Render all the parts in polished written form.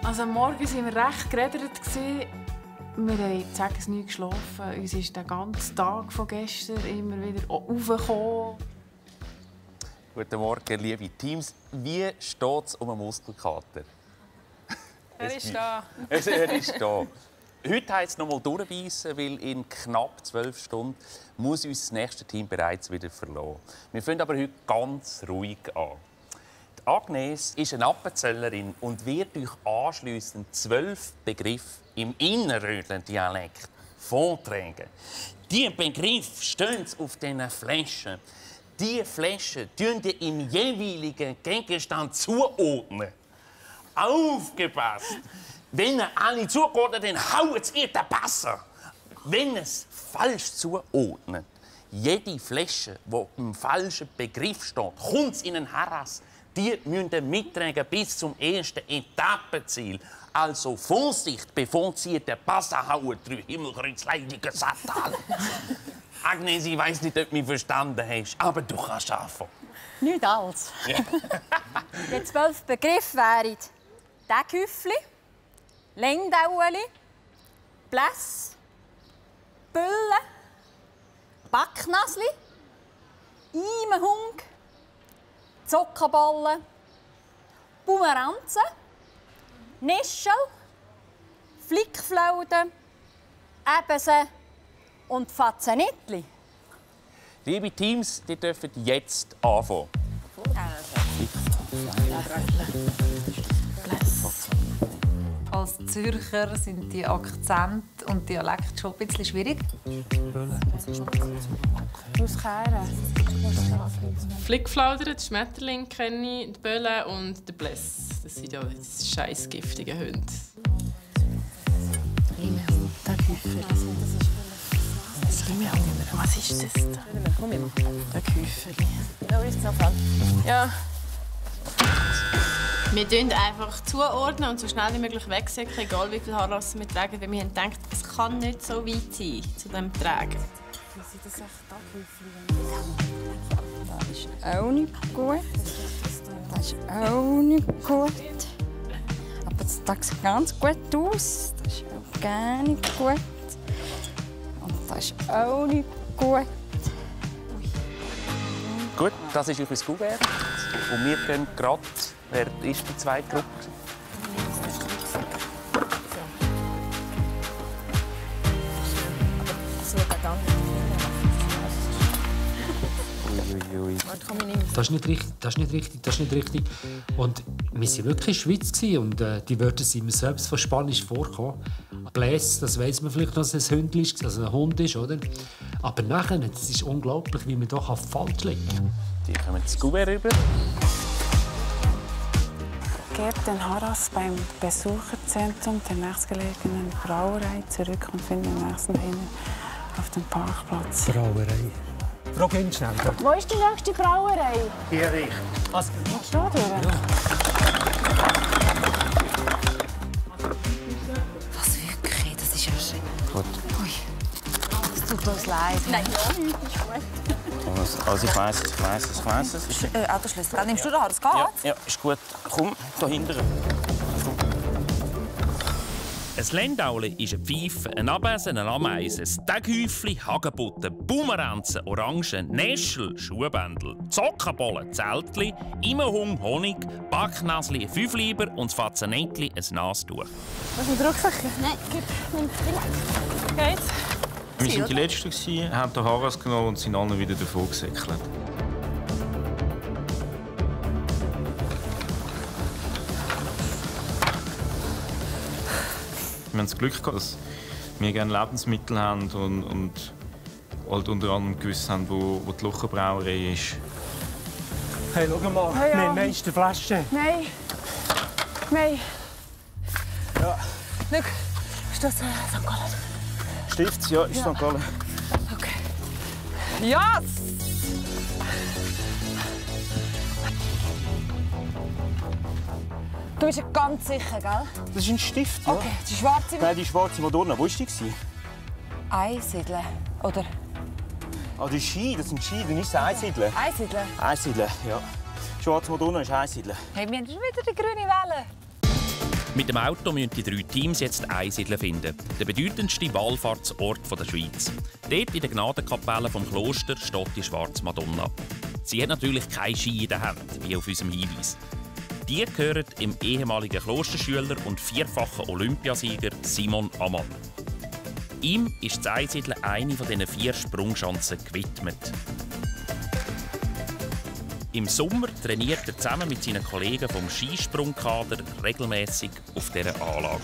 Also am Morgen waren wir recht geredet. Wir haben es nicht geschlafen. Uns ist der ganze Tag von gestern immer wieder aufgekommen. Guten Morgen, liebe Teams. Wie steht es um den Muskelkater? Er ist da. Er ist da. Heute heißt es noch mal durchbeissen, weil in knapp 12 Stunden muss uns das nächste Team bereits wieder verlassen. Wir fangen aber heute ganz ruhig an. Die Agnes ist eine Appenzellerin und wird euch anschliessend 12 Begriffe im Innerrödler-Dialekt vortragen. Diese Begriffe stehen auf diesen Flaschen. Diese Flaschen tun ihr im jeweiligen Gegenstand zuordnen. Aufgepasst! Wenn ihr alle zuordnet, dann haut es ihr den Passer. Wenn es falsch zuordnet, jede Flasche, die im falschen Begriff steht, kommt in einen Harass. Die müsst ihr mittragen bis zum ersten Etappenziel. Also Vorsicht, bevor sie den Passer hauen, drei Himmelkreuzleidige Satan. Agnes, ich weiss nicht, ob du mich verstanden hast, aber du kannst anfangen. Nicht alles. Ja. Die 12 Begriffe wären Deckhüffli, Lengdaueli, Bläss, Bülle, Backnasli, Imehung, Zockenballen, Bumeranzen, Nischel, Flickflauden, Ebense und Fazenitli. Liebe Teams, die dürfen jetzt anfangen. Als Zürcher sind die Akzente und Dialekte schon ein bisschen schwierig. Flickflauder, die Schmetterling kenne ich, die Bölle und der Bless. Das sind ja die scheissgiftigen Hunde. Was ist das da? Der Küffeli. Ja. Wir tun einfach zuordnen und so schnell wie möglich wegsäcken, egal wie viel Haarrassen wir tragen. Weil wir haben gedacht, es kann nicht so weit sein zu dem Tragen. Das ist auch nicht gut. Das ist auch nicht gut. Aber das sieht ganz gut aus. Das ist auch gar nicht gut. Und das ist auch nicht gut. Gut, das ist unser Kuvert. Und wir gehen gerade. Wer ist die zweite Gruppe? Das ist nicht richtig, das ist nicht richtig, das ist nicht richtig. Und wir waren wirklich in der Schweiz und die Wörter sind mir selbst von Spanisch vorgekommen. Bläs, das weiss man vielleicht, dass es ein Hündchen ist, also ein Hund ist, oder? Aber nachher, das ist unglaublich, wie man doch falsch liegt. Die kommen ins Kuvert rüber. Gebt den Harass beim Besucherzentrum der nächstgelegenen Brauerei zurück und findet den nächsten Händler auf dem Parkplatz. Brauerei. Frau Kind schnell. Wo ist die nächste Brauerei? Hier richtig. Was? Was steht hier? Was wirklich? Das ist ja schön. Gut. Ui. Es tut uns leid. Nein, ja, nicht gut. Also ich weiss es. Autoschlüssel. Nimmst du da? Das geht? Ja, ist gut. Komm, da hinten. Ein Lendaule ist eine Pfeife, ein Abesen, eine Ameise, ein Deckhäufli, Hagebutten, Bumeranzen, Orangen, Näschel, Schuhbändel, Zockenbollen, Zeltli, Immerhung, Honig, Backnasli, ein Fünfliber und das Fazenettli, ein Nastuch. Was ist ein Rucksack? Nein, gib mir Geht's? Wir waren die Letzten, haben den Harass genommen und sind alle wieder davon gesäckelt. Wir haben das Glück gehabt, dass wir gerne Lebensmittel haben und halt unter anderem gewusst haben, wo die Locherbrauerei ist. Hey, schau mal, Hey, ja. wir haben meiste Flaschen. Nein. Nein. Ja. Schau, ist das St. Gallen? Stift, ja, ist St. Gallen. Okay. Yes! Du bist ja ganz sicher, gell? Das ist ein Stift, ja. Okay, die schwarze. Nein, die schwarze Madonna, wo war die? Einsiedeln, oder? Ah, die Ski, das sind Ski, dann ist es Einsiedeln. Einsiedeln? Einsiedeln, ja. Schwarze Madonna ist Einsiedeln. Hey, wir haben schon wieder die grüne Welle. Mit dem Auto müssen die 3 Teams jetzt Einsiedeln finden, den bedeutendsten Wallfahrtsort der Schweiz. Dort in der Gnadenkapelle vom Kloster steht die Schwarze Madonna. Sie hat natürlich keine Ski in der Hand, wie auf unserem Hinweis. Die gehört dem ehemaligen Klosterschüler und 4-fachen Olympiasieger Simon Ammann. Ihm ist das Einsiedeln eine von diesen 4 Sprungschanzen gewidmet. Im Sommer trainiert er zusammen mit seinen Kollegen vom Skisprungkader regelmäßig auf dieser Anlage.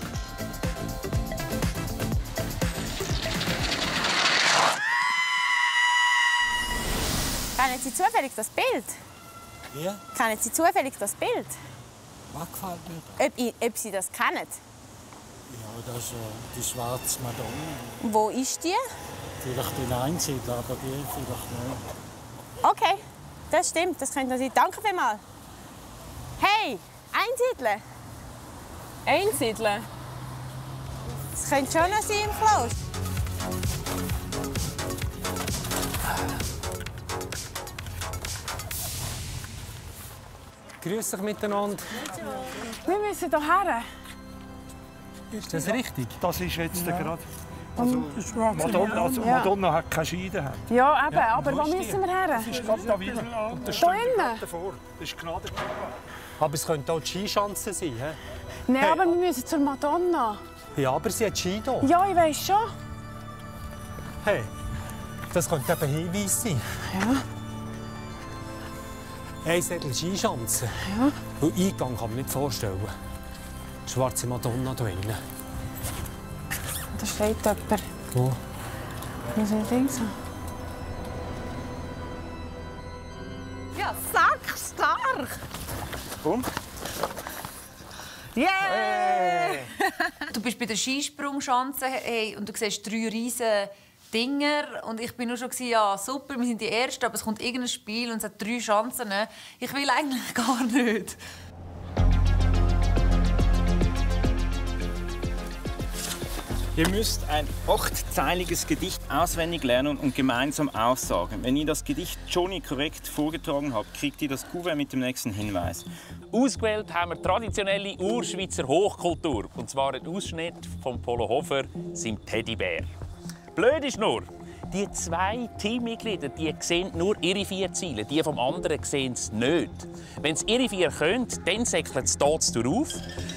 Kennen Sie zufällig das Bild? Ja? Kennen Sie zufällig das Bild? Was gefällt mir? Ob Sie das kennen? Ja, das ist die Schwarze Madonna. Wo ist die? Vielleicht in Einsiedler, aber die vielleicht nicht. Okay, das stimmt. Das könnte sein. Danke vielmals. Hey, Einsiedeln? Einsiedeln? Das könnte schon noch sein im Kloster. Grüß dich miteinander. Wir müssen hierher. Ist das richtig? Das ist jetzt gerade. Also, Madonna hat keine Ski in der Hand. Ja, eben, aber wo müssen wir her? Das ist gerade da wieder. Und das Da steht innen? davor. Das ist Gnade. Aber es könnte auch die Skischanze sein. He? Nein, aber wir müssen zur Madonna. Ja, aber sie hat Ski hier. Ja, ich weiss schon. Hey, das könnte eben Hinweis sein. Ja. Einsiedeln Skischanze. Ja. Und Eingang kann man nicht vorstellen. Die Schwarze Madonna hier innen. Da steht jemand. Wo? Muss ich links haben? Ja, sackstark! Komm. Yeah! Du bist bei der Skisprungschanze und du siehst 3 riesige Dinger. Und ich bin nur schon ja super, wir sind die Ersten, aber es kommt irgendein Spiel und es hat 3 Chancen. Ich will eigentlich gar nicht. Ihr müsst ein 8-zeiliges Gedicht auswendig lernen und gemeinsam aussagen. Wenn ihr das Gedicht schon nicht korrekt vorgetragen habt, kriegt ihr das Kuvert mit dem nächsten Hinweis. Ausgewählt haben wir traditionelle Urschweizer Hochkultur. Und zwar ein Ausschnitt von Polo Hofer, seinem Teddybär. Blöd ist nur, die 2 Teammitglieder die sehen nur ihre 4 Ziele, die vom anderen sehen es nicht. Wenn sie ihre 4 können, dann säckelt es dort auf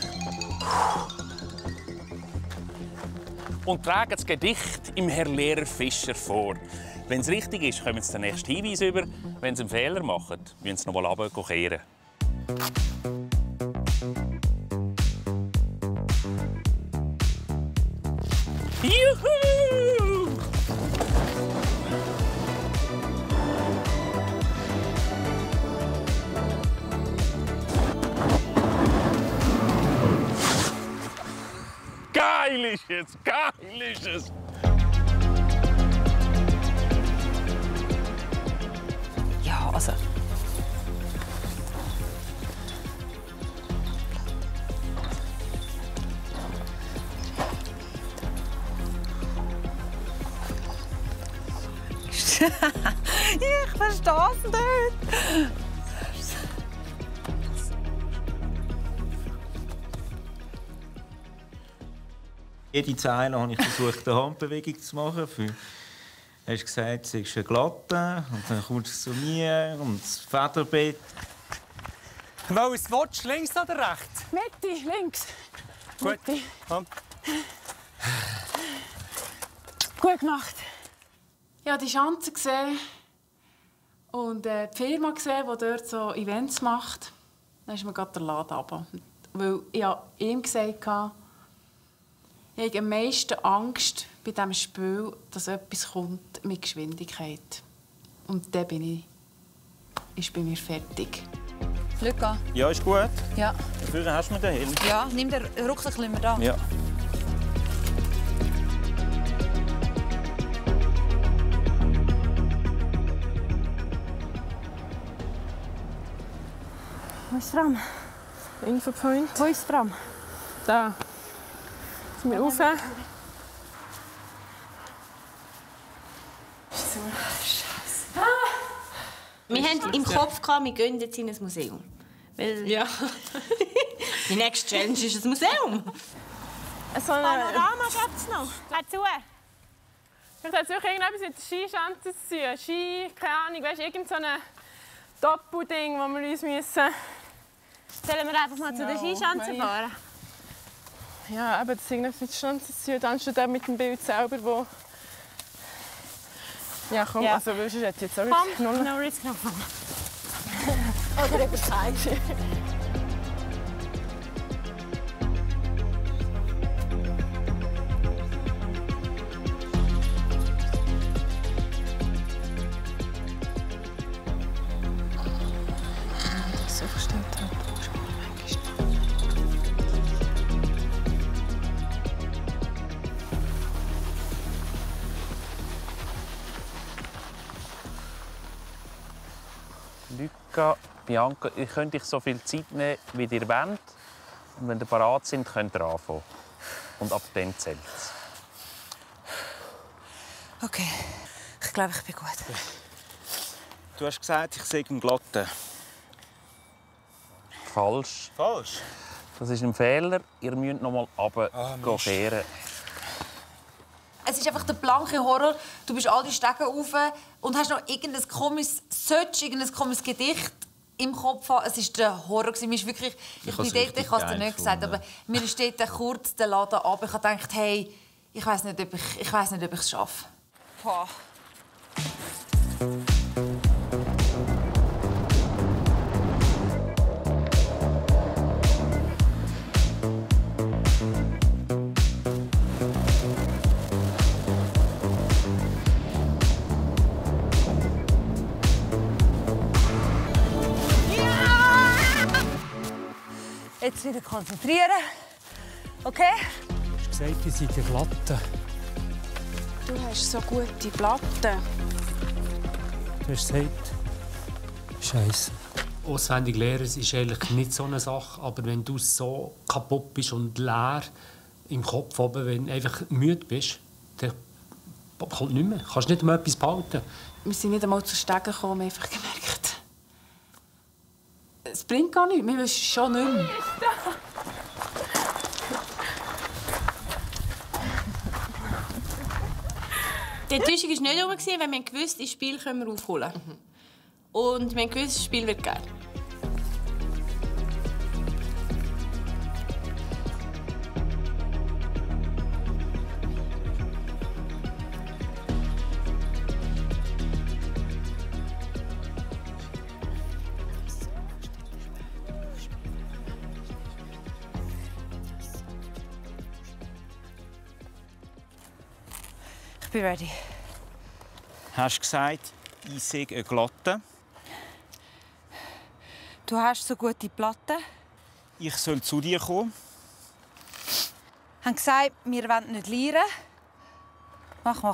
und tragen das Gedicht im Herr Lehrer Fischer vor. Wenn es richtig ist, kommen sie den nächsten Hinweis über. Wenn sie einen Fehler machen, müssen sie noch mal runterkehren. Juhu! Geil ist es! Geil ist es! Ja, also... ich verstehe es nicht. Jede Zeile habe ich versucht, eine Handbewegung zu machen. Du hast gesagt, es ist eine Glatte, und dann kommst du zu mir und das Federbett. Was willst du, links oder rechts? Mitte, links. Gut. Mitte. Komm. Gut gemacht. Ich habe die Schanze gesehen und die Firma gesehen, die dort so Events macht. Dann ist mir gerade der Laden runter. Weil ich ihm gesagt habe, ich habe am meisten Angst bei diesem Spiel, dass etwas kommt mit Geschwindigkeit. Und dann ist bei mir fertig. Luca. Ja, ist gut. Ja. Dafür hast du mir den Helm. Ja, nimm den Rucksack da. Ja. Wo ist Fram? Infopoint. Wo ist Fram? Da. Sind wir rauf? Wir haben im Kopf gehabt, wir gehen jetzt in ein Museum. Weil Ja. Die nächste Challenge ist ein Museum. So ein Panorama gibt es noch. Dazu. Vielleicht hat es wirklich irgendetwas mit der Skischanze zu tun. Ski, keine Ahnung, weißt du, irgend so ein Doppelding, wo wir uns müssen... Sollen wir einfach mal zu der Skischanze fahren? Ja, aber das ist irgendetwas mit der Schanze zu tun. Dann steht mit dem Bild selber, wo... Ja, komm, Ja. also willst du jetzt auch Komm, no risk, no fun. Oder etwas zeigen. So versteht hat. Luca, Bianca, ihr könnt euch so viel Zeit nehmen, wie ihr wollt. Und wenn ihr bereit sind, könnt ihr anfangen. Und ab dann zählt es. Okay, ich glaube, ich bin gut. Du hast gesagt, ich sei ein Glatter. Falsch. Falsch? Das ist ein Fehler. Ihr müsst noch mal runterkehren. Es ist einfach der blanke Horror. Du bist all die Stege rauf und hast noch irgendein komisches Gedicht im Kopf haben. Es war der Horror. Mir ist wirklich, ich bin dort, ich habe es dir nicht gesagt, aber mir steht kurz der Laden ab. Ich habe gedacht, hey, ich weiß nicht, ob ich es schaffe. Boah. Jetzt wieder konzentrieren. Okay? Du hast gesagt, ihr seid glatt. Du hast so gute Platten. Du hast gesagt, Scheiße. Auswendig lernen ist eigentlich nicht so eine Sache, aber wenn du so kaputt bist und leer im Kopf oben, wenn du einfach müde bist, dann kommt nicht mehr. Du kannst nicht mehr etwas behalten. Wir sind nicht einmal zu Stegen gekommen, wir haben einfach gemerkt, es bringt gar nichts, wir wissen schon nicht mehr. Die Enttäuschung war nicht rum, weil wir gewusst, das Spiel können wir aufholen. Und wir gewusst, das Spiel wird geil. Ich bin ready. Hast du gesagt, ich sei ein Glatter? Du hast so gute Platten. Ich soll zu dir kommen? Haben gesagt, wir wollen nicht lernen. Mach.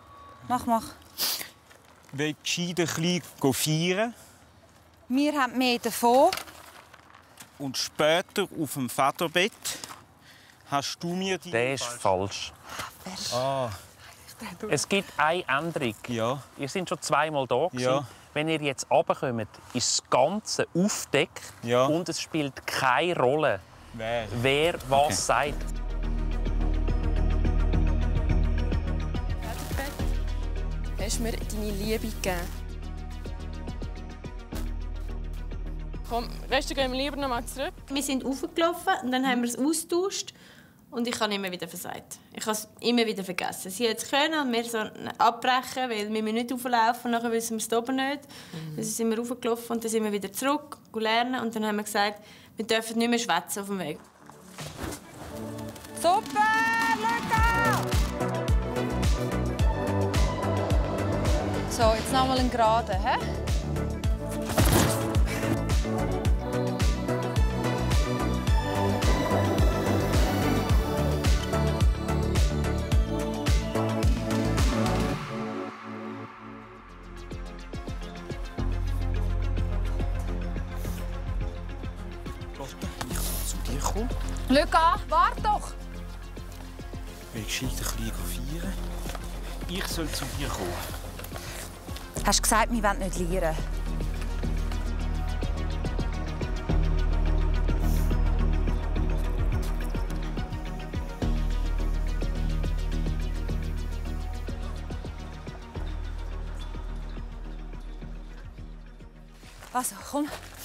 Will gescheit ein bisschen feiern? Wir haben mehr davon. Und später auf dem Vaterbett hast du mir die... Der ist falsch. Ah. Es gibt eine Änderung. Ja. Ihr seid schon zweimal da. Ja. Wenn ihr jetzt runterkommt, ist das Ganze aufgedeckt und es spielt keine Rolle, wer was sagt. Hast du mir deine Liebe gegeben? Komm, weißt du, gehen wir lieber noch mal zurück. Wir sind raufgelaufen und dann haben wir es austauscht. Und ich habe immer wieder versagt. Ich habe es immer wieder vergessen. Sie hat es können und wir so abbrechen, weil wir nicht auflaufen und nachher wissen wir es oben nicht. Dann sind wir raufgelaufen und dann sind wir wieder zurück lernen und dann haben wir gesagt, wir dürfen nicht mehr schwätzen auf dem Weg. Super, Luca! So, jetzt noch mal einen Geraden, hä? Luca, warte doch! Will gescheit ein bisschen feiern? Ich soll zu dir kommen. Hast du gesagt, wir wollen nicht lernen? Also, komm.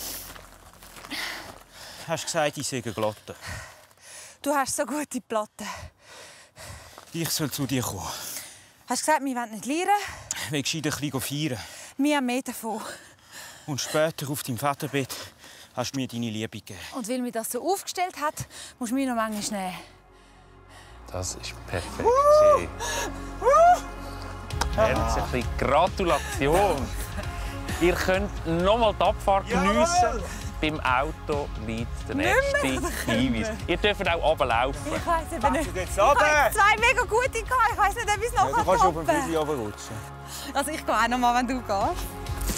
Hast du gesagt, ich sei glatt? Du hast so gute Platten. Ich soll zu dir kommen. Hast gesagt, wir wollen nicht lernen? Ich will gescheit ein bisschen feiern. Wir haben mehr davon. Und später auf deinem Vaterbett hast du mir deine Liebe gegeben. Und weil mir das so aufgestellt hat, musst du mich noch manchmal nehmen. Das ist perfekt. Herzliche Gratulation. Ihr könnt noch mal die Abfahrt geniessen. Beim Auto liegt der nächste Hinweis. Ihr dürft auch runterlaufen. Ich weiss eben nicht. Jetzt Ich habe zwei mega gute gehabt. Ich weiss nicht, ob ich es noch Du kannst auf dem toppen Bügel runterrutschen. Also ich gehe auch noch mal, wenn du gehst.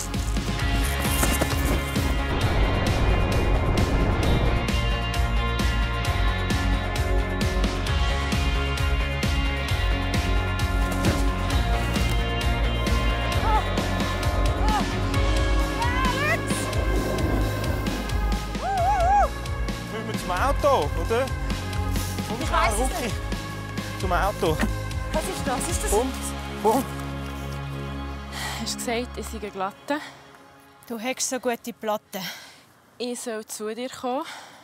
Zum Auto, oder? Komm, Ich weiss es Rucki. nicht. Zum Auto. Was ist das? Ist das? Komm. Hast du gesagt, ich sei glatte? Du hast so gute Platten. Ich soll zu dir kommen.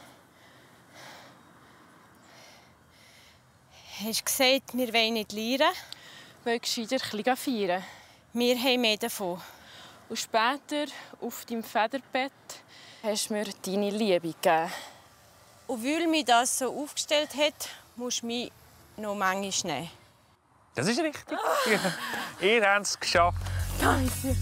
Hast du gesagt, wir wollen nicht lernen? Weil gescheiter ein bisschen feiern. Wir haben mehr davon. Und später, auf deinem Federbett, hast du mir deine Liebe gegeben. Und weil mich das so aufgestellt hat, musst du mich noch manchmal nehmen. Das ist richtig. Ihr habt es geschafft. Danke.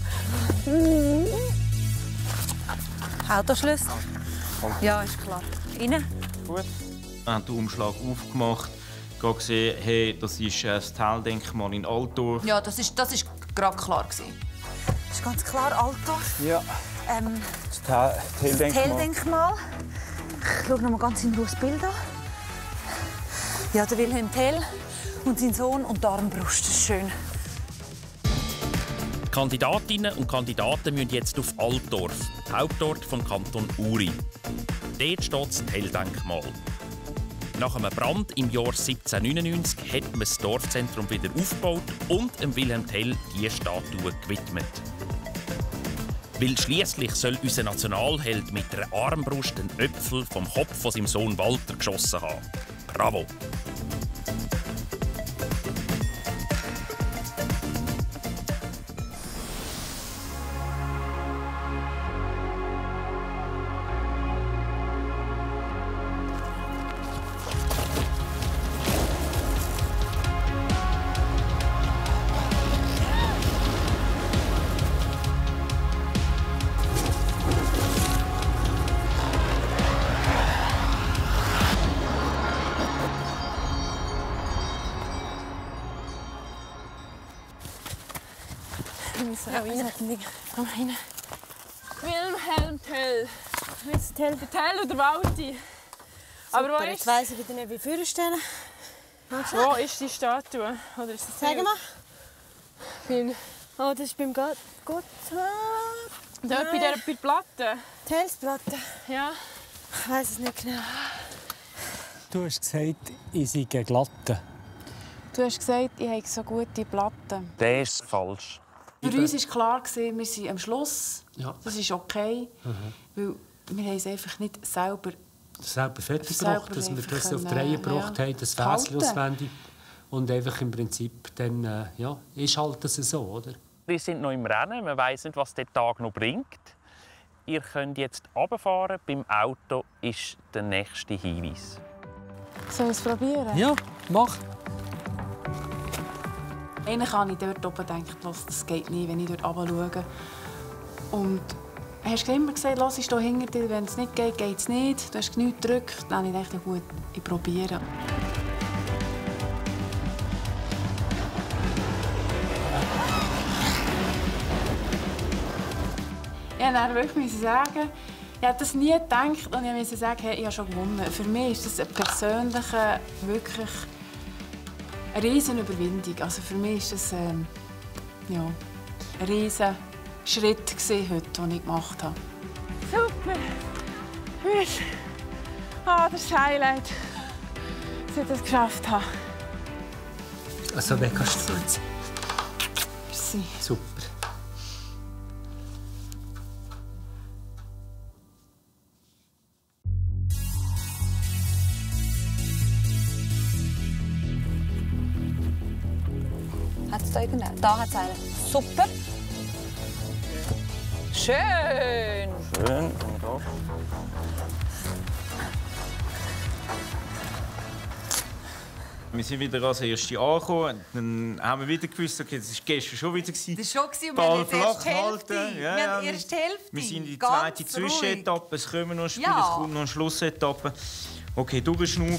Autoschlüssel? Ja, ist klar. Innen? Gut. Wir haben den Umschlag aufgemacht. Gesehen, hey, das ist das Teildenkmal in Altdorf. Ja, das ist gerade klar. Das ist ganz klar Altdorf. Ja. Das Teildenkmal. Tell-Denkmal. Ich schaue noch mal ganz in Ruhe das Bild an. Ja, der Wilhelm Tell und sein Sohn und die Armbrust. Das ist schön. Die Kandidatinnen und Kandidaten müssen jetzt auf Altdorf, Hauptort vom Kanton Uri. Dort steht das Tell-Denkmal. Nach einem Brand im Jahr 1799 hat man das Dorfzentrum wieder aufgebaut und dem Wilhelm Tell diese Statue gewidmet. Weil schliesslich soll unser Nationalheld mit einer Armbrust den Äpfel vom Kopf von seinem Sohn Walter geschossen haben. Bravo! Komm rein. Wilhelm Tell. Tell. Der Tell oder Walti. Aber wo jetzt ist... weiss ich wieder nicht, wie vorstellen. Wo ist die Statue? Oder ist das Sag mal. Oh, das ist beim Gott. Dort bei der Platte. Tellsplatte? Ja. Ich weiss es nicht genau. Du hast gesagt, ich sei glatte. Du hast gesagt, ich habe so gute Platten. Das ist falsch. Für uns war klar, wir sind am Schluss. Ja. Das ist okay, weil wir haben es einfach nicht selber fertig gebracht, dass wir das auf die Reihe gebracht haben, das Fässchen auswendig. Und einfach im Prinzip dann, ist halt das so, oder? Wir sind noch im Rennen, man weiss nicht, was der Tag noch bringt. Ihr könnt jetzt runterfahren, beim Auto ist der nächste Hinweis. Sollen wir es probieren? Ja, mach. Eigentlich habe ich dort oben gedacht, das geht nicht, wenn ich dort runter schaue. Und hast du immer gesagt, lass ich hier hinter dir, wenn es nicht geht, geht es nicht. Du hast nichts gedrückt. Dann habe ich gedacht, gut, ich probiere. Ich musste dann wirklich sagen, ich hätte das nie gedacht und ich musste sagen, hey, ich habe schon gewonnen. Für mich ist das eine persönliche, wirklich eine riesen Überwindung. Also für mich war das ein riesen Schritt heute, den ich gemacht habe. Super! Gut! Ah, das ist ein Highlight, dass ich das geschafft habe. Also, wer kannst du jetzt? Merci. Super. Hat es da irgendeinen? Da hat es einen. Super. Schön. Schön. Wir sind wieder als Erste angekommen. Dann haben wir wieder gewusst, okay, das war gestern schon wieder. Das war schon, und wir Ball haben jetzt erst flach die Hälfte. halten. Ja, Wir ja, haben erst die Hälfte. Wir sind in die Ganz zweite Zwischenetappe. Es kommen noch Spiele, Ja. es kommt noch eine Schlussetappe. Okay, durchschnaufen.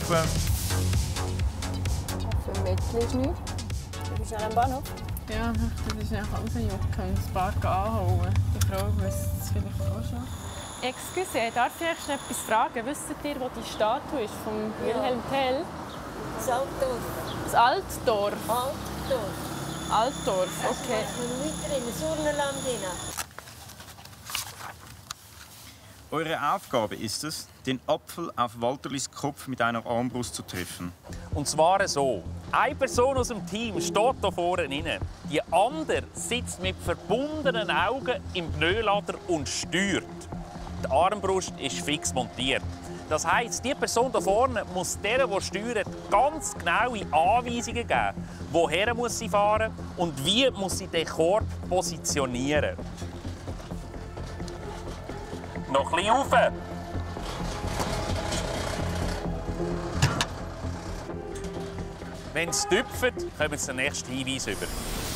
Für Mädchen ist nichts. Du bist am Bahnhof? Ja, das ist einfach rausjucken und ein paar anholen. Die Frau wüsste es vielleicht auch schon. Excuse, darf ich euch noch etwas fragen? Wisst ihr, wo die Statue ist von Wilhelm Tell? Das Altdorf. Das Altdorf? Altdorf. Altdorf, okay. Weiter in das Urnenland hinein. Eure Aufgabe ist es, den Apfel auf Walterlis Kopf mit einer Armbrust zu treffen. Und zwar so. Eine Person aus dem Team steht hier vorne rein. Die andere sitzt mit verbundenen Augen im Pneulader und steuert. Die Armbrust ist fix montiert. Das heisst, die Person hier vorne muss der, die steuert, ganz genaue Anweisungen geben. Woher muss sie fahren und wie muss sie den Korb positionieren. Noch ein bisschen rauf. Wenn es tüpft, kommen Sie den nächsten Hinweis über.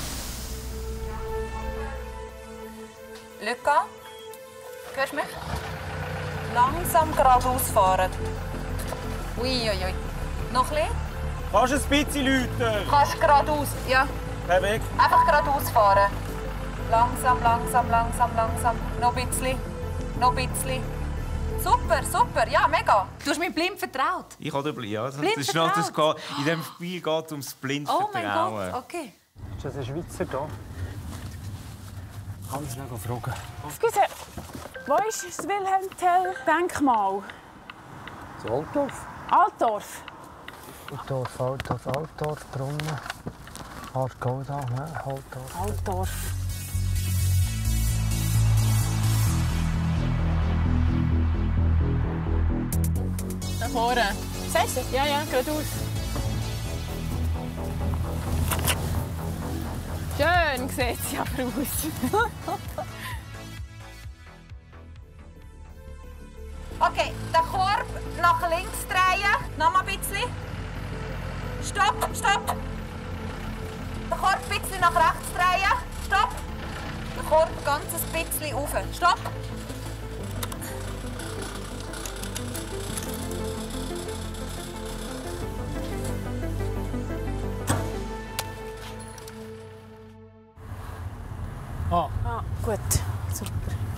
Luca, hörst du mich? Langsam geradeaus fahren. Uiuiui. Noch ein bisschen? Kannst du ein bisschen läuten? Kannst geradeaus, ja. Kein Weg. Einfach geradeaus fahren. Langsam, langsam, langsam, langsam. Noch ein bisschen. Noch ein bisschen. Super, super, ja, mega. Du hast mir blind vertraut. Ich habe blind, ja. Blind Das ist noch, das geht, in diesem Spiel geht es ums Blindvertrauen. Oh mein Gott, okay. Ist das ein Schweizer hier? Kann ich noch fragen? Excuse, wo ist das Wilhelm Tell-Denkmal? Das Altdorf? Altdorf. Altdorf, Brunnen. Aargau da, ne? Altdorf. Altdorf. Da vorne. Siehst du? Ja, ja, geradeaus. Schön sieht sie aber aus. Okay, den Korb nach links drehen. Noch mal ein bisschen. Stopp, stopp. Den Korb ein bisschen nach rechts drehen. Stopp. Den Korb ganz ein bisschen rauf. Stopp. Ah, gut. Super.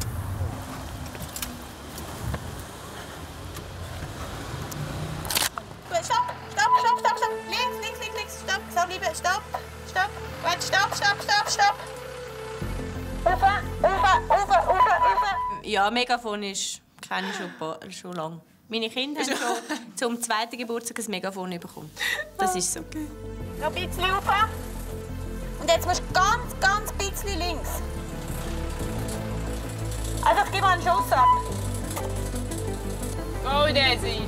Gut, stopp, stopp, stopp, stopp, stopp. Links, links, links, links. Stopp, so, Liebe, stopp, stopp. Gut, stopp, stopp, stopp, stopp. Rauf. Ja, Megafon ist, kenne ich schon lange. Meine Kinder haben schon zum zweiten Geburtstag ein Megafon bekommen. Das ist so. Noch ein bisschen rauf. Und jetzt musst du ganz, ganz bisschen links. Also, ich gebe mal einen Schuss ab. Go, Daisy!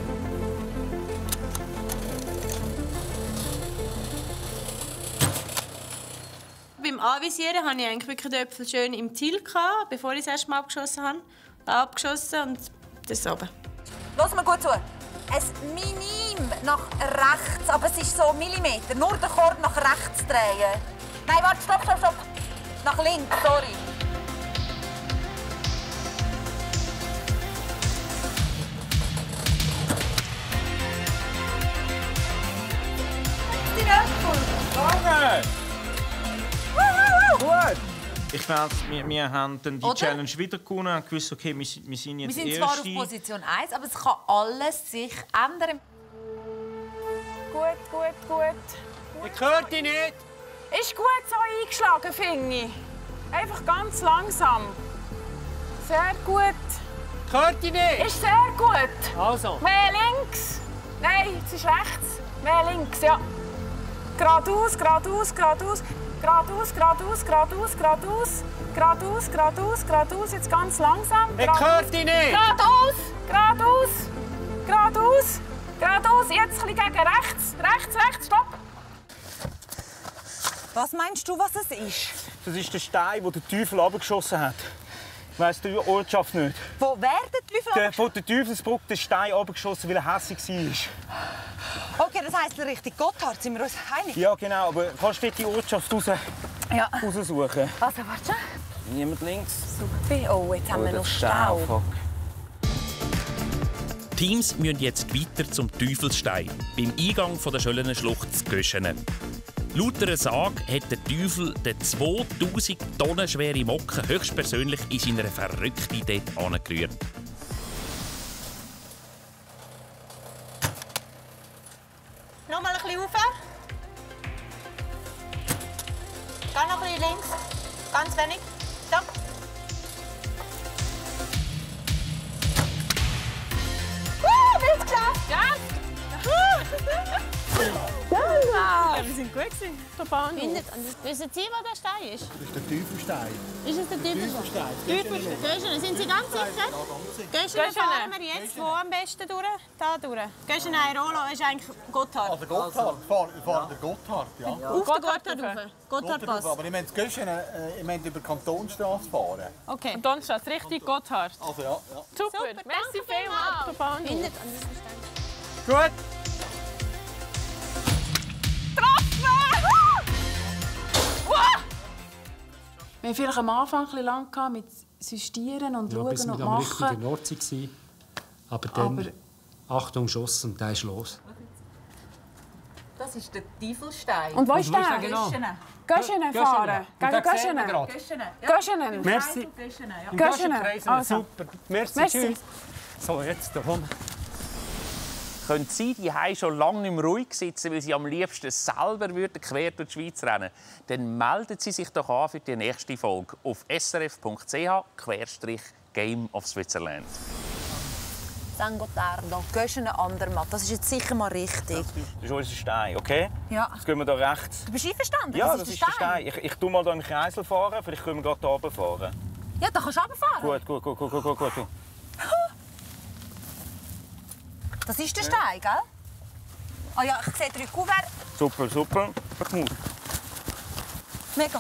Beim Anvisieren hatte ich eigentlich wirklich den Äpfel schön im Ziel, bevor ich das erste Mal abgeschossen habe. Da abgeschossen und das oben. Lass mir gut zu. Ein Minim nach rechts, aber es ist so Millimeter. Nur den Korb nach rechts drehen. Nein, warte, stopp, stopp, stopp. Nach links, sorry. Die Äpfel. Danke! Gut! Ich fand, wir haben dann die Oder? Challenge wieder gewonnen und gewusst, okay, wir sind jetzt Wir sind zwar auf Erste. Position 1, aber es kann alles sich ändern. Gut, gut, gut. Ich höre dich nicht. Ist gut so eingeschlagen, finde ich. Einfach ganz langsam. Sehr gut. Ich höre dich nicht. Ist sehr gut. Also. Mehr links. Nein, es ist rechts. Mehr links, ja. Geradeaus, geradeaus, geradeaus. Geradeaus, geradeaus, geradeaus, geradeaus. Geradeaus, geradeaus, geradeaus. Jetzt ganz langsam. Ich höre dich nicht. Geradeaus, geradeaus, geradeaus, geradeaus. Jetzt ein bisschen gegen rechts. Rechts, rechts, stopp. Was meinst du, was es ist? Das ist der Stein, den der Teufel abgeschossen hat. Ich weiss die Ortschaft nicht. Wo wer der Teufel abgeschossen? Von der Teufelsbrücke den Stein abgeschossen, weil er hässlich war. Okay, das heisst richtig Gotthard, sind wir uns einig? Ja, genau, aber kannst du die Ortschaft raussuchen? Also, warte schon. Niemand links. Super. Oh, jetzt haben wir noch Stau. Die Teams müssen jetzt weiter zum Teufelsstein, beim Eingang der Schöllener Schlucht zu Göschenen. Laut einer Sage hat der Teufel den 2000 Tonnen schweren Mocken höchstpersönlich in seiner verrückten Idee angerührt. Nochmal ein bisschen rauf. Geh noch ein bisschen links. Ganz wenig. Stopp. Wir haben es geschafft! Ja! Ja, wir sind gut gewesen. Der Bahnhof. Wissen Sie, wo der Stein ist? Das ist der Teufelstein. Ist es der Teufelstein? Göschenen. Sind Sie ganz sicher? Göschenen fahren wir jetzt wo am besten durch? Da durch. Göschenen Airolo ist eigentlich Gotthard. Also Gotthard, wir fahren den Gotthard, ja. Auf den Gotthard rauf. Gotthardpass. Aber ich meine, Göschenen, ich meine über Kantonstrasse fahren. Okay. Kantonstrasse, richtig Gotthard. Also ja. Super, merci vielmals. Der Bahnhof. Findet an diesem Stein. Gut. Wir haben vielleicht am Anfang ein lang mit Systieren und schauen bis und wir am richtigen machen. Ort waren. Aber dann, Achtung, Schuss und dann ist los. Das ist der Teufelstein. Und wo ist der? Genau. Göschenen fahren. Gehen Göschenen. Göschenen. Merci. Göschenen. Also. Super. Merci. Merci. Tschüss. So, jetzt da rum. Können Sie die Hause schon lange nicht mehr ruhig sitzen, weil Sie am liebsten selber quer durch die Schweiz rennen würden? Dann melden Sie sich doch an für die nächste Folge auf srf.ch/Game of Switzerland. San Gottardo, Göschenen Andermatt. Das ist jetzt sicher mal richtig. Das ist unser Stein, okay? Ja. Jetzt gehen wir hier rechts. Du bist einverstanden? Ja, das ist der Stein. Ich tue mal hier einen Kreisel fahren, vielleicht können wir gerade hier runterfahren. Ja, da kannst du runterfahren. Gut. Das ist der Stein, gell? Ah ja, ich sehe 3 Kuverts. Super. Mega.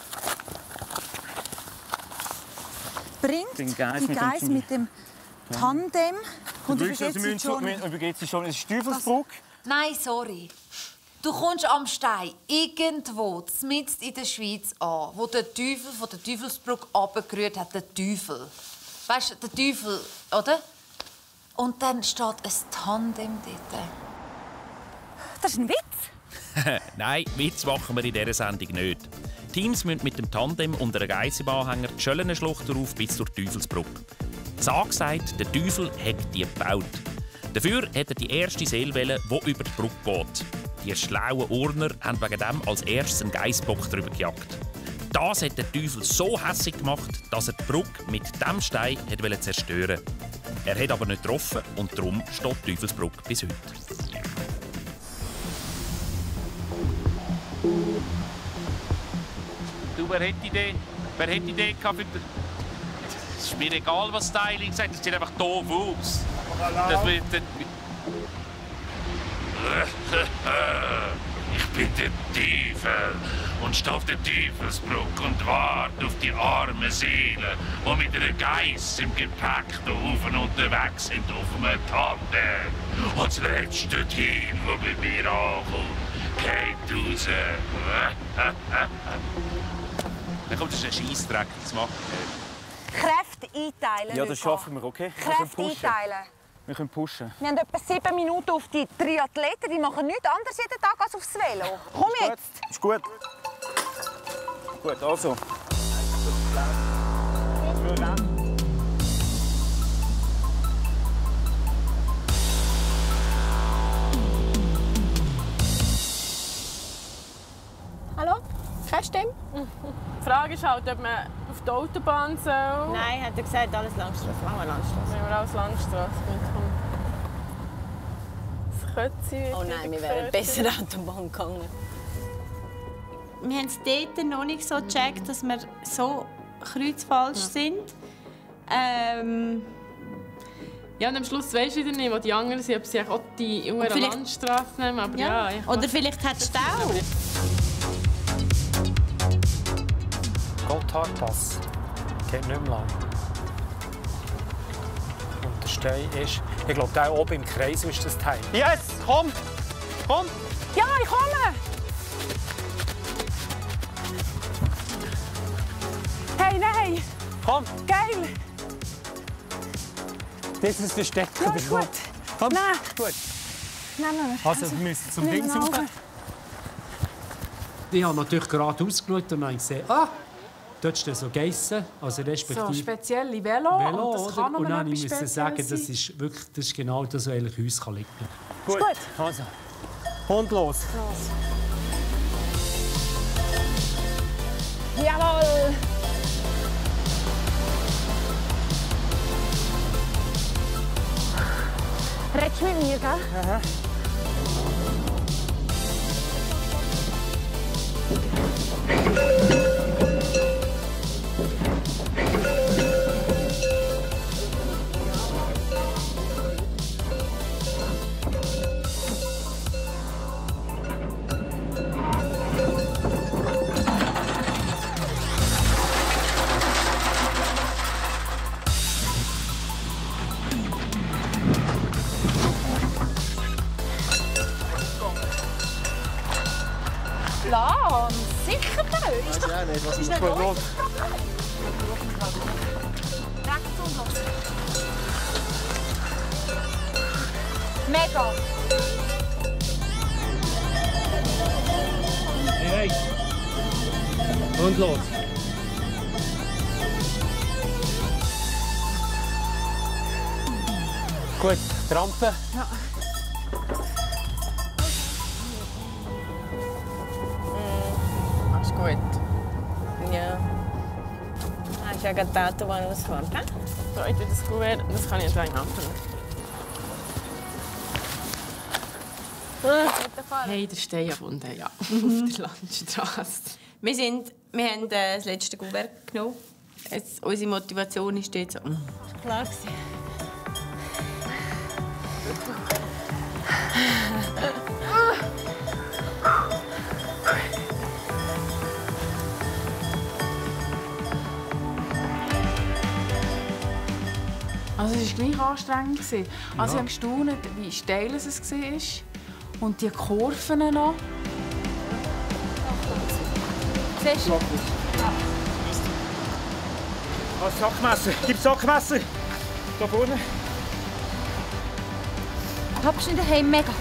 Bringt Den die Geiss Geiss mit dem Tandem. Und wir vergessen schon, es ist Teufelsbrücke. Nein, sorry. Du kommst am Stein irgendwo mitten in der Schweiz an, wo der Teufel von der Teufelsbrücke runtergerührt hat. Der Teufel. Weißt du, der Teufel, oder? Und dann steht ein Tandem dort. Das ist ein Witz. Nein, Witz machen wir in dieser Sendung nicht. Teams müssen mit dem Tandem und einem Geissenbahnhänger die Schöllener Schlucht rauf bis zur Teufelsbrücke. Die Sage sagt, der Teufel hat die gebaut. Dafür hat er die erste Seilwelle, die über die Brücke geht. Die schlauen Urner haben wegen dem als erstes einen Geissbock drüber gejagt. Das hat der Teufel so hässlich gemacht, dass er die Brücke mit diesem Stein zerstören wollte. Er hat aber nicht getroffen und darum steht die Teufelsbrücke bis heute. Du, wer hätte die Idee gehabt für den... Es ist mir egal, was Styling sagt, es sieht einfach doof aus. Das wird... Ich bin der Teufel und stehe auf der Teufelsbrücke und warte auf die armen Seelen, die mit einer Geiss im Gepäck da auf und unterwegs sind auf einem Tandem. Und das letzte Team, das bei mir ankommt, geht raus. Dann kommt ein Scheissdreck, das macht Kräfte einteilen. Ja, das schaffen wir, okay? Kräfte einteilen. Wir können pushen. Wir haben etwa 7 Minuten auf die Triathleten. Die machen nichts anderes jeden Tag als aufs Velo. Komm jetzt! Ist gut. Gut, also. Hallo? Keine Stimme? Die Frage ist halt, ob man auf die Autobahn soll. Nein, hat er gesagt, alles Landstraße. Machen wir Landstraße. Wenn wir alles Landstraße mitkommen. Das könnte sein. Oh nein, wir wären besser Autobahn gegangen. Wir haben es dort noch nicht so gecheckt, dass wir so kreuzfalsch sind. Ja, und am Schluss weisst du wieder nicht, wo die anderen sind, ob sie auch die Landstraße nehmen. Aber ja, oder vielleicht hat es Stau. Gotthardpass. Geht nicht mehr lang. Und der Stein ist... Ich glaube, da oben im Kreis ist das Teil. Yes, komm! Komm! Ja, ich komme! Hey, nein! Komm! Geil! Das ist der Stecker. Ja, ist gut. Komm! Nein. Gut. Nein. Also, wir müssen zum Ding suchen. Ich habe natürlich gerade ausgeschaut und habe gesehen, dort stehen so Geissen, also respektive So spezielle Velo, und das kann und noch dann etwas musste ich sagen, das Spezielles ist wirklich das ist genau das, was eigentlich uns liegen kann. Gut. Also, und los. Jawohl! Redest du mit mir, gell? Aha. Plan, sicher nicht. Weiß ich auch nicht, was ist man nicht tun unser Problem. Rechts und los. Mega. Hey! Und los! Gut, die Rampe. Ja. Ist gut. Ja. Das ist ja gerade die Autobahn ausgefahren. So, ich tue das Kuvert, das kann ich jetzt eigentlich abnehmen. Hey, der Stein gefunden, ja. Auf der Landstraße. Wir haben das letzte Kuvert genommen. Jetzt, unsere Motivation ist jetzt so. Klar gewesen. Also es war gleich anstrengend. Also ich habe gestaunt, wie steil es war. Und die Kurven noch. Siehst du? Das Sackmesser. Gib Sackmesser. Da vorne. Hab's nicht daheim, mega.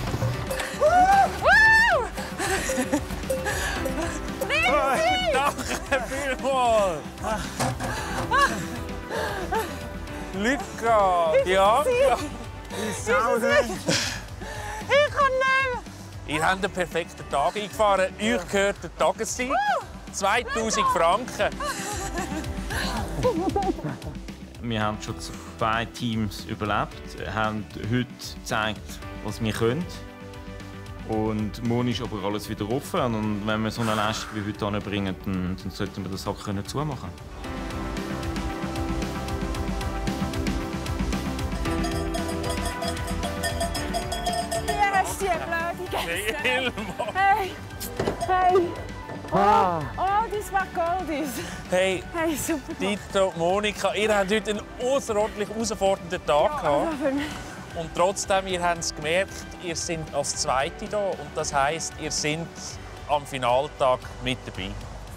Danke vielmals! Luca, Bianca, die Sau. Ich kann nicht ihr habt einen perfekten Tag eingefahren. Euch gehört der Tagessieg. 2000 Franken. Wir haben schon 2 Teams überlebt, haben heute gezeigt, was wir können. Und morgen ist aber alles wieder offen. Und wenn wir so eine Leistung wie heute anbringen, dann sollten wir das Sack zumachen. Yes, die blöde Gäste. Hey! Hey! Oh, das war Goldis. Hey, Hey, super. Tito, Monika, ihr habt heute einen außerordentlich herausfordernden Tag gehabt. Und trotzdem, ihr habt es gemerkt, ihr seid als Zweite da. Und das heisst, ihr seid am Finaltag mit dabei.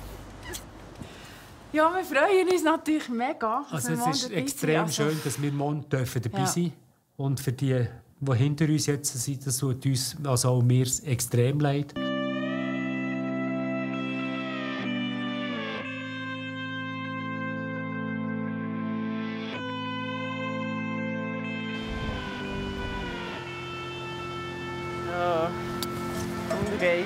Ja, wir freuen uns natürlich mega. Also es ist extrem schön, dass wir morgen dabei sein dürfen. Und für die hinter uns jetzt sind, das tut uns, also auch mir, extrem leid. Ja. Und du gehst.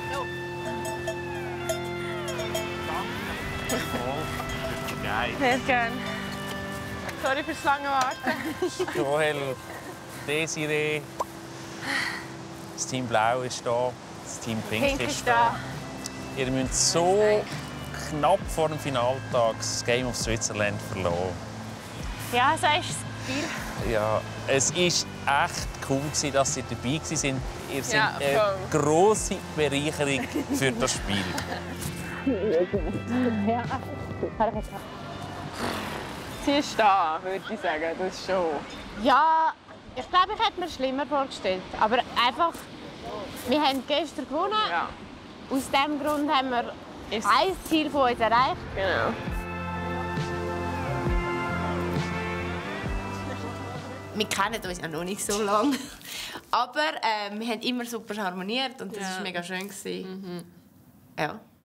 Geil. Sehr gerne. Sorry fürs lange Warten. Joel, Desiree, das Team Blau ist da, das Team Pink ist da. Ihr müsst so knapp vor dem Finaltag das Game of Switzerland verloren. Ja, so ist es. Ja, es war echt cool, dass Sie dabei waren. Ihr seid Ja, eine grosse Bereicherung für das Spiel. Ja. Sie ist da, würde ich sagen, das schon. Ja, ich glaube, ich hätte mir schlimmer vorgestellt. Aber einfach, wir haben gestern gewonnen. Ja. Aus diesem Grund haben wir ein Ziel von uns erreicht. Genau. Wir kennen uns ja noch nicht so lange. Aber wir haben immer super harmoniert und das war mega schön. Ja.